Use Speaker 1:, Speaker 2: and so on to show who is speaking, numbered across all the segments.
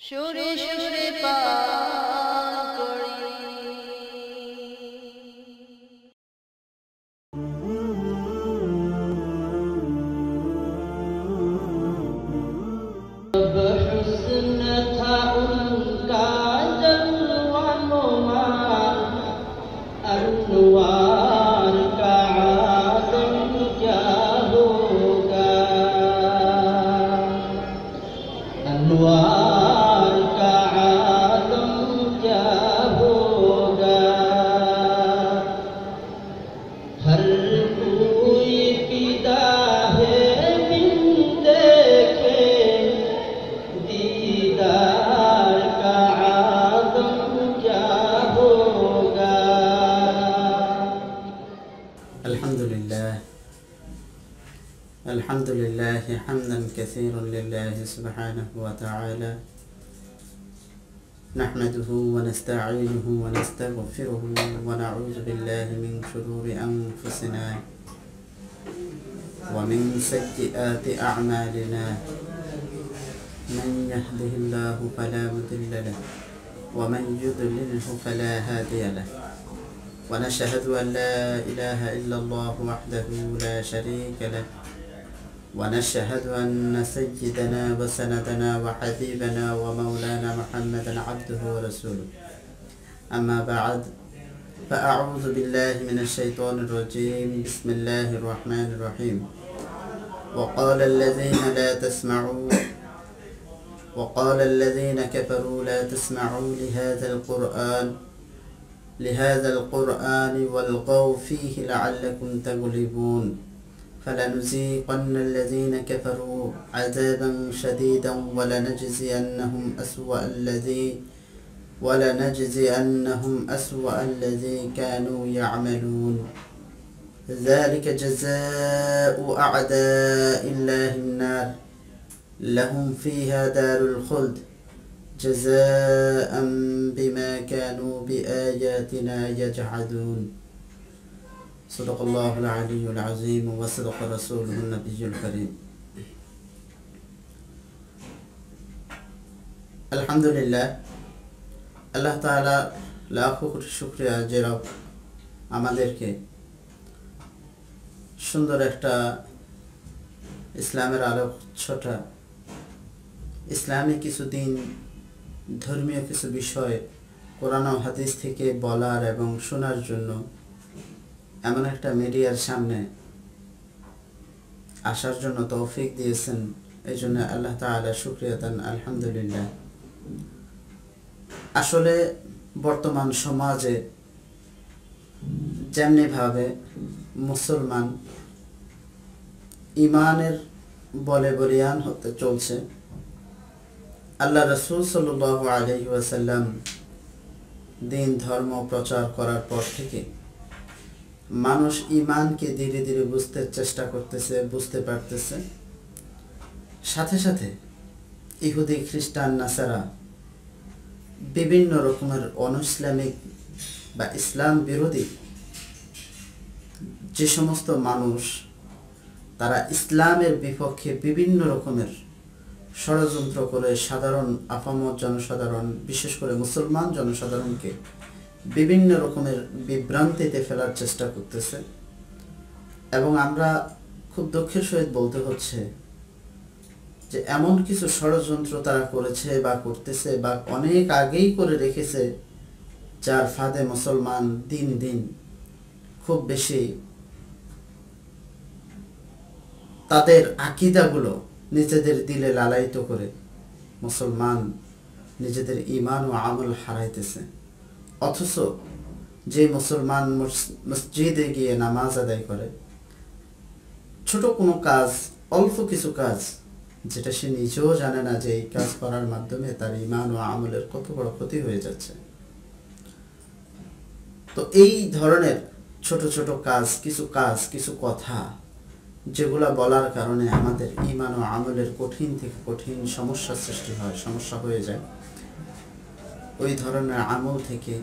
Speaker 1: সুরে সুরে পান করি। हुस्न था उनका जलवा नुमार, अनवार का आदम क्या होगा, अनवार का आदम क्या होगा। हर कोई फिदा है बिन देखे दीदार का आदम क्या होगा।
Speaker 2: الحمد لله حمدا كثيرا لله سبحانه وتعالى، نحمده ونستعينه ونستغفره ونعوذ بالله من شرور أنفسنا ومن سيئات أعمالنا، من يهده الله فلا مضل له ومن يضلله فلا هادي له، ونشهد أن لا إله إلا الله وحده لا شريك له، ونشهد أن سيدنا وسندنا وحبيبنا ومولانا محمدا عبده ورسوله. أما بعد، فأعوذ بالله من الشيطان الرجيم. بسم الله الرحمن الرحيم. وقال الذين كفروا لا تسمعوا لهذا القرآن والغوا فيه لعلكم تغلبون، فلنذيقن الذين كفروا عذابا شديدا ولنجزينهم أسوأ الذي كانوا يعملون، ذلك جزاء أعداء الله النار، لهم فيها دار الخلد جزاء بما كانوا بآياتنا يجحدون. صدق الله العلي العظيم وصدق رسوله النبي الكريم। আলহামদুলিল্লাহ, আল্লাহ তাআলা লাখো কোটি শুকরিয়া যে রব আমাদেরকে সুন্দর একটা ইসলামের আলোচ্যটা, ইসলামী কিছু দিন, ধর্মীয় কিছু বিষয় কোরআন ও হাদিস থেকে বলার এবং শোনার জন্য এমন একটা মিডিয়ার সামনে আসার জন্য তৌফিক দিয়েছেন। এই জন্য আল্লাহ তাআলা শুকরিয়া দেন, আলহামদুলিল্লাহ। আসলে বর্তমান সমাজে যেমনিভাবে মুসলমান ইমানের বলে বলিয়ান হতে চলছে, আল্লাহ রাসূল সাল্লাল্লাহু আলাইহি ওয়াসাল্লাম দিন ধর্ম প্রচার করার পর থেকে মানুষ ইমানকে ধীরে ধীরে বুঝতে পারতেছে। সাথে সাথে ইহুদি, খ্রিস্টান, নাসারা বিভিন্ন রকমের অনইসলামিক বা ইসলাম বিরোধী যে সমস্ত মানুষ, তারা ইসলামের বিপক্ষে বিভিন্ন রকমের ষড়যন্ত্র করে সাধারণ আপামর জনসাধারণ, বিশেষ করে মুসলমান জনসাধারণকে বিভিন্ন রকমের বিভ্রান্তিতে ফেলার চেষ্টা করতেছে। এবং আমরা খুব দুঃখের সহিত বলতে হচ্ছে যে এমন কিছু ষড়যন্ত্র তারা করেছে বা করতেছে বা অনেক আগেই করে রেখেছে, যার ফাঁদে মুসলমান দিন দিন খুব বেশি তাদের আকীদাগুলো নিজেদের দিলে লালায়িত করে মুসলমান নিজেদের ঈমান ও আমল হারাইতেছে। অথচ যে মুসলমান মসজিদে গিয়ে নামাজ আদায় করে, ছোট কোনো কাজ, অল্প কিছু কাজ, যেটা সে নিজেও জানে না যে এই কাজ করার মাধ্যমে তার ঈমান ও আমলের কত বড় ক্ষতি হয়ে যাচ্ছে। তো এই ধরনের ছোট ছোট কাজ, কিছু কথা যেগুলা বলার কারণে আমাদের ঈমান ও আমলের কঠিন থেকে কঠিন সমস্যার সৃষ্টি হয়, সমস্যা হয়ে যায়, ওই ধরনের আমল থেকে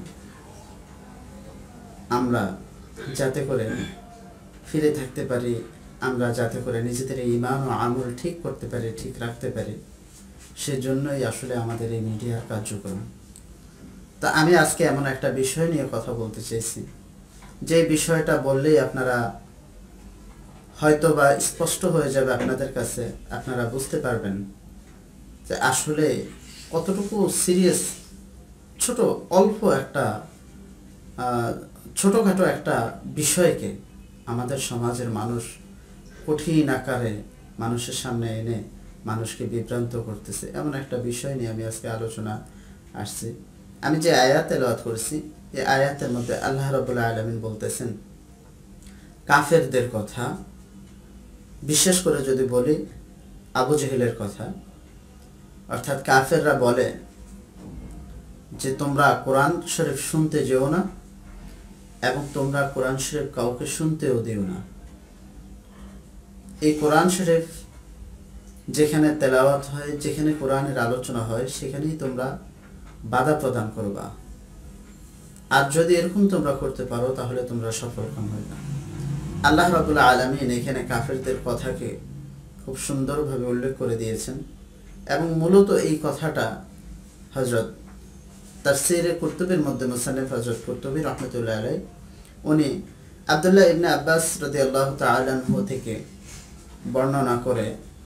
Speaker 2: আমরা যাতে করে ফিরে থাকতে পারি, আমরা যাতে করে নিজেদের ঈমান ও আমল ঠিক করতে পারি, ঠিক রাখতে পারি, সেজন্যই আসলে আমাদের এই মিডিয়ার কার্যক্রম। তা আমি আজকে এমন একটা বিষয় নিয়ে কথা বলতে চাইছি, যে বিষয়টা বললেই আপনারা হয়তো বা স্পষ্ট হয়ে যাবে আপনাদের কাছে, আপনারা বুঝতে পারবেন যে আসলে কতটুকু সিরিয়াস, অল্প একটা ছোটোখাটো একটা বিষয়কে আমাদের সমাজের মানুষ কঠিন আকারে মানুষের সামনে এনে মানুষকে বিভ্রান্ত করতেছে। এমন একটা বিষয় নিয়ে আমি আজকে আলোচনা আসছি। আমি যে আয়াত তেলাওয়াত করেছি, এই আয়াতের মধ্যে আল্লাহ রাব্বুল আলামিন বলতেছেন কাফেরদের কথা, বিশেষ করে যদি বলি আবু জেহেলের কথা। অর্থাৎ কাফেররা বলে যে তোমরা কোরআন শরীফ শুনতে যেও না, এবং তোমরা কোরআন শরীফ কাউকে শুনতেও দিও না। এই কোরআন শরীফ যেখানে তেলাওয়াত হয়, যেখানে কোরআনের আলোচনা হয়, সেখানেই তোমরা বাধা প্রদান করবা। আর যদি এরকম তোমরা করতে পারো তাহলে তোমরা সফলকাম হইবে। আল্লাহ রাব্বুল আলামিন এখানে কাফেরদের কথাকে খুব সুন্দরভাবে উল্লেখ করে দিয়েছেন, এবং মূলত এই কথাটা হযরত তাফসীরে কুরতুবীর মধ্যে মুসান্নিফ হযরত কুরতুবী রাহমাতুল্লাহ আলাইহি উনি আব্দুল্লাহ ইবনে আব্বাস রাদিয়াল্লাহু তাআলা আনহু থেকে বর্ণনা করে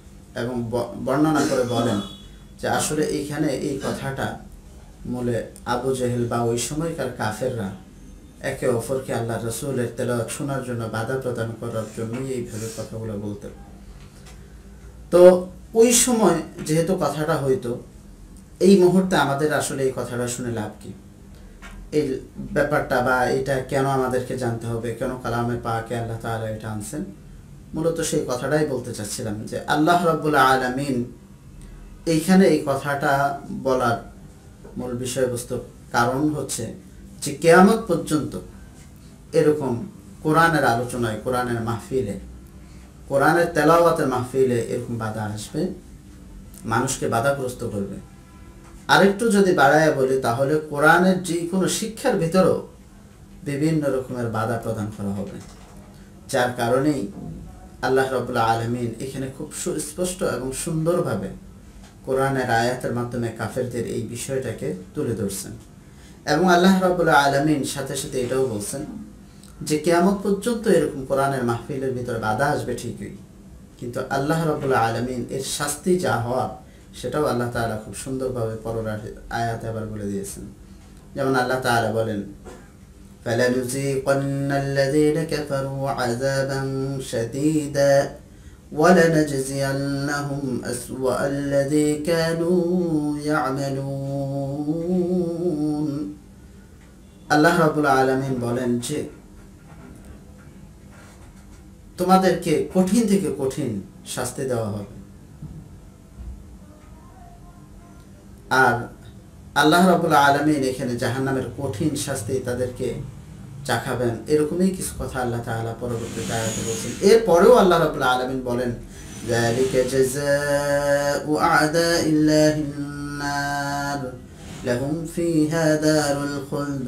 Speaker 2: বলেন যে আসলে এইখানে এই কথাটা মূলে আবু জেহেল বা ওই সময়কার কাফেররা একে অপরকে আল্লাহ রাসূলের তেলাওয়াত শোনার জন্য বাধা প্রদান করার জন্যই এইভাবে কথাগুলো বলতেন। তো ওই সময় যেহেতু কথাটা হইতো, এই মুহূর্তে আমাদের আসলে এই কথাটা শুনে লাভ কি? এই ব্যাপারটা বা এটা কেন আমাদেরকে জানতে হবে, কেন কালামে পাকে আল্লাহ তাআলা এটা আনছেন? মূলত সেই কথাটাই বলতে চাচ্ছিলাম যে আল্লাহ রাব্বুল আলামিন এইখানে এই কথাটা বলার মূল বিষয়বস্তু কারণ হচ্ছে যে কিয়ামত পর্যন্ত এরকম কোরআনের আলোচনায়, কোরআনের মাহফিলে, কোরআনের তেলাওয়াতের মাহফিলে এরকম বাধা আসবে, মানুষকে বাধাগ্রস্ত করবে। আরেকটু যদি বাড়ায় বলি তাহলে কোরআনের যে কোনো শিক্ষার ভিতরেও বিভিন্ন রকমের বাধা প্রদান করা হবে, যার কারণেই আল্লাহ রাব্বুল আলামিন এখানে খুব সুস্পষ্ট এবং সুন্দরভাবে কোরআনের আয়াতের মাধ্যমে কাফেরদের এই বিষয়টাকে তুলে ধরছেন। এবং আল্লাহ রাব্বুল আলামিন সাথে সাথে এটাও বলছেন যে কিয়ামত পর্যন্ত এরকম কোরআনের মাহফিলের ভিতরে বাধা আসবে ঠিকই, কিন্তু আল্লাহ রাব্বুল আলামিন এর শাস্তি যা হওয়া সেটাও আল্লাহ তাআলা খুব সুন্দরভাবে পরের আয়াতে আবার বলে দিয়েছেন। যেমন আল্লাহ তাআলা বলেন فَلَنُذِيقَنَّ الَّذِينَ كَفَرُوا عَذَابًا شَدِيدًا وَلَنَجْزِيَنَّهُمْ أَسْوَأَ الَّذِي كَانُوا يَعْمَلُونَ। আল্লাহ রাব্বুল আলামিন বলেন যে তোমাদেরকে কঠিন থেকে কঠিন শাস্তি দেওয়া হবে। আর আল্লাহ রাব্বুল আলামিন এখানে জাহান্নামের কঠিন শাস্তি তাদেরকে চাখাবেন, এরকমই কিছু কথা আল্লাহ তাআলা পরবর্তী আয়াতে বলেছেন। এরপরেও আল্লাহ রাব্বুল আলামিন বলেন যালিকা জাযাউ আ'দাইল্লাহিন নার লাহুম ফিহা দারুল খুলদ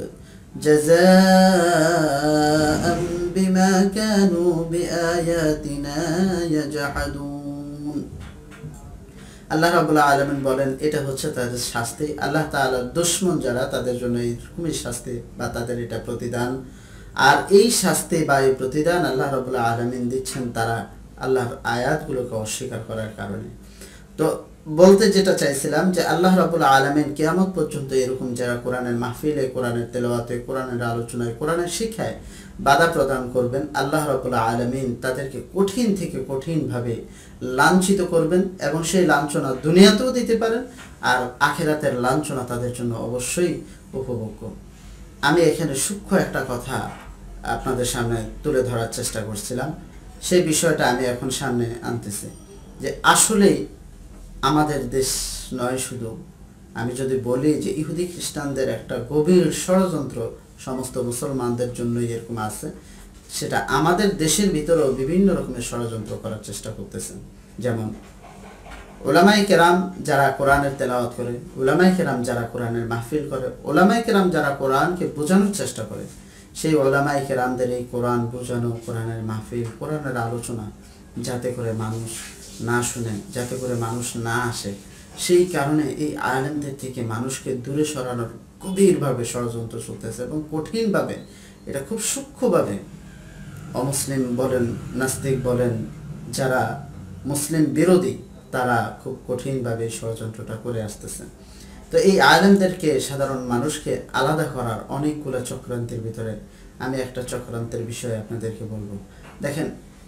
Speaker 2: জাযাআন বিমা কানু বিআয়াতিনা ইয়াজহাদুন। আল্লাহ রাব্বুল আলামিন বলেন এটা হচ্ছে তাদের শাস্তি। আল্লাহ তাআলার দুশমন যারা, তাদের জন্য এইরকমই শাস্তি বা তাদের এটা প্রতিদান। আর এই শাস্তি বা এই প্রতিদান আল্লাহ রাব্বুল আলামিন দিচ্ছেন তারা আল্লাহর আয়াতগুলোকে অস্বীকার করার কারণে। তো বলতে যেটা চাইছিলাম যে আল্লাহ রাব্বুল আলামিন কিয়ামত পর্যন্ত এরকম যারা কোরআনের মাহফিলে, কোরআনের তেলাওয়াতে, কোরআনের আলোচনায়, কোরআনের শিক্ষায় বাধা প্রদান করবেন, আল্লাহ রাব্বুল আলামিন তাদেরকে কঠিন থেকে কঠিনভাবে লাঞ্ছিত করবেন, এবং সেই লাঞ্ছনা দুনিয়াতেও দিতে পারেন, আর আখিরাতের লাঞ্ছনা তাদের জন্য অবশ্যই উপভোগ্য। আমি এখানে সূক্ষ্ম একটা কথা আপনাদের সামনে তুলে ধরার চেষ্টা করছিলাম, সেই বিষয়টা আমি এখন সামনে আনতেছি যে আসলেই আমাদের দেশ নয়, শুধু আমি যদি বলি যে ইহুদি খ্রিস্টানদের একটা গভীর ষড়যন্ত্র সমস্ত মুসলমানদের জন্যই এরকম আছে, সেটা আমাদের দেশের ভিতরেও বিভিন্ন রকমের ষড়যন্ত্র করার চেষ্টা করতেছেন। যেমন উলামায়ে কেরাম যারা কোরআনের তেলাওয়াত করে, উলামায়ে কেরাম যারা কোরআনের মাহফিল করে, উলামায়ে কেরাম যারা কোরআনকে বোঝানোর চেষ্টা করে, সেই উলামায়ে কেরামদের এই কোরআন বোঝানো, কোরআনের মাহফিল, কোরআনের আলোচনা যাতে করে মানুষ না শুনে, যাতে করে মানুষ না আসে, সেই কারণে এই আলেমদের থেকে মানুষকে দূরে সরানোর গভীরভাবে ষড়যন্ত্র চলতেছে এবং কঠিনভাবে, এটা খুব সূক্ষ্মভাবে অমুসলিম বলেন, নাস্তিক বলেন, যারা মুসলিম বিরোধী তারা খুব কঠিনভাবে ষড়যন্ত্রটা করে আসতেছে। তো এই আলেমদেরকে, সাধারণ মানুষকে আলাদা করার অনেকগুলো চক্রান্তের ভিতরে আমি একটা চক্রান্তের বিষয়ে আপনাদেরকে বলবো। দেখেন,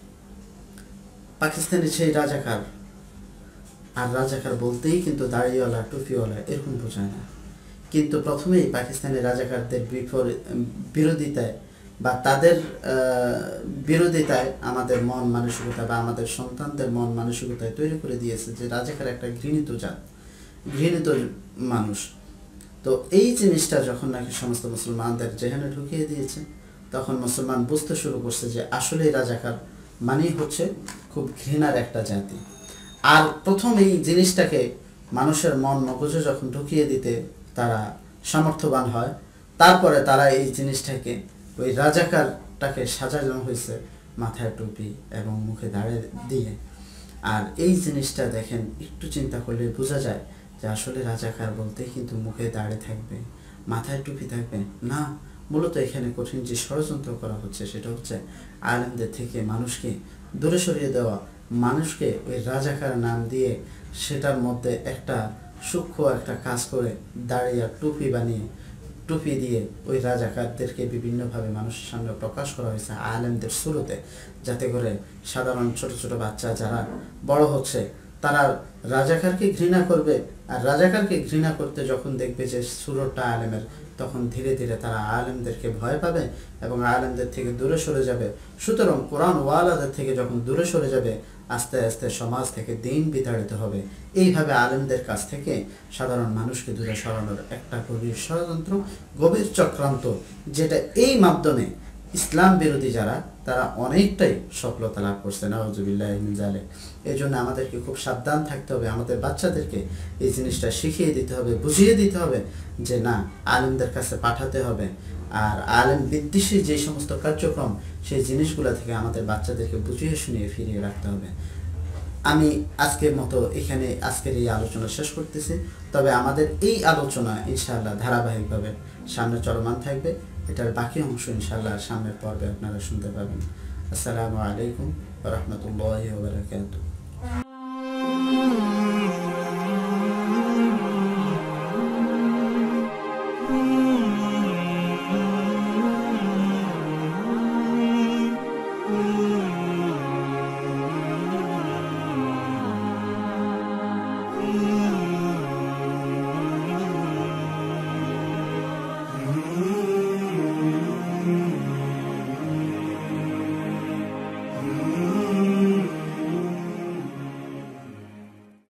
Speaker 2: পাকিস্তানের সেই রাজাকার, আর রাজাকার বলতেই কিন্তু দাড়িওয়ালা টুপিওয়ালা এরকম বোঝায় না, কিন্তু প্রথমেই পাকিস্তানের রাজাকারদের বিরোধিতায় বা তাদের বিরোধিতায় আমাদের মন মানসিকতা বা আমাদের সন্তানদের মন মানসিকতায় তৈরি করে দিয়েছে যে রাজাকার একটা ঘৃণিত জাত, ঘৃণিত মানুষ। তো এই জিনিসটা যখন নাকি সমস্ত মুসলমানদের যেখানে ঢুকিয়ে দিয়েছে, তখন মুসলমান বুঝতে শুরু করছে যে আসলেই রাজাকার মানেই হচ্ছে খুব ঘৃণার একটা জাতি। আর প্রথম এই জিনিসটাকে মানুষের মন মগজে যখন ঢুকিয়ে দিতে তারা সামর্থ্যবান হয়, তারপরে তারা এই জিনিসটাকে, ওই রাজাকারটাকে সাজানো হয়েছে মাথায় টুপি এবং মুখে দাঁড়িয়ে দিয়ে। আর এই জিনিসটা দেখেন, একটু চিন্তা করলে বোঝা যায় যে আসলে রাজাকার বলতেই কিন্তু মুখে দাঁড়িয়ে থাকবে, মাথায় টুপি থাকবে না। মূলত এখানে কঠিন যে ষড়যন্ত্র করা হচ্ছে সেটা হচ্ছে আলেমদের থেকে মানুষকে দূরে সরিয়ে দেওয়া, মানুষকে ওই রাজাকার নাম দিয়ে সেটার মধ্যে একটা সূক্ষ্ম একটা কাজ করে দাঁড়িয়ে টুপি বানিয়ে, টুপি দিয়ে ওই রাজাকারদেরকে বিভিন্নভাবে মানুষের সামনে প্রকাশ করা হয়েছে আলেমদের শুরুতে, যাতে করে সাধারণ ছোট ছোট বাচ্চা যারা বড় হচ্ছে তারা রাজাকারকে ঘৃণা করবে, আর রাজাকারকে ঘৃণা করতে যখন দেখবে যে সুরটা আলেমের, তখন ধীরে ধীরে তারা আলেমদেরকে ভয় পাবে এবং আলেমদের থেকে দূরে সরে যাবে। সুতরাং কোরআন ওয়ালাদের থেকে যখন দূরে সরে যাবে, আস্তে আস্তে সমাজ থেকে দিন বিতাড়িত হবে। এইভাবে আলেমদের কাছ থেকে সাধারণ মানুষকে দূরে সরানোর একটা গভীর ষড়যন্ত্র, গভীর চক্রান্ত, যেটা এই মাধ্যমে ইসলাম বিরোধী যারা তারা অনেকটাই সফলতা লাভ করছে, নাউজুবিল্লাহ মিন যালিক। এই জন্য আমাদেরকে খুব সাবধান থাকতে হবে, আমাদের বাচ্চাদেরকে এই জিনিসটা শিখিয়ে দিতে হবে, বুঝিয়ে দিতে হবে যে না, আলেমদের কাছে পাঠাতে হবে। আর আলেম বিদ্বেষী যে সমস্ত কার্যক্রম, সেই জিনিসগুলো থেকে আমাদের বাচ্চাদেরকে বুঝিয়ে শুনিয়ে ফিরিয়ে রাখতে হবে। আমি আজকের মতো এখানে আজকের এই আলোচনা শেষ করতেছি। তবে আমাদের এই আলোচনা ইনশাআল্লাহ ধারাবাহিকভাবে সামনে চলমান থাকবে। এটার বাকি অংশ ইনশাআল্লাহ সামনের পর্বে আপনারা শুনতে পাবেন। আসসালামু আলাইকুম ওয়া রাহমাতুল্লাহি ওয়া বারাকাতুহু।